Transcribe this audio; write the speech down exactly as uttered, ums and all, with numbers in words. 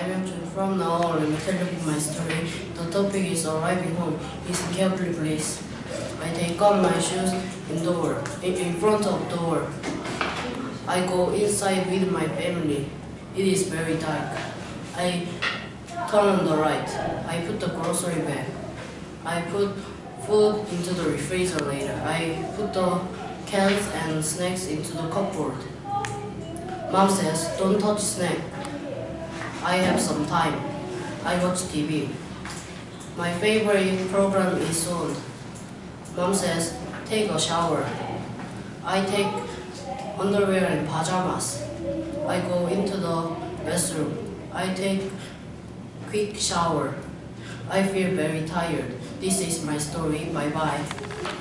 Hyunjun. From now on, let me tell you my story. The topic is arriving home. Listen carefully, please. I take off my shoes in door, in, in front of door. I go inside with my family. It is very dark. I turn on the right. I put the grocery bag. I put food into the refrigerator. I put the cans and snacks into the cupboard. Mom says, don't touch snack. I have some time. I watch T V. My favorite program is on. Mom says, take a shower. I take underwear and pajamas. I go into the bathroom. I take quick shower. I feel very tired. This is my story. Bye bye.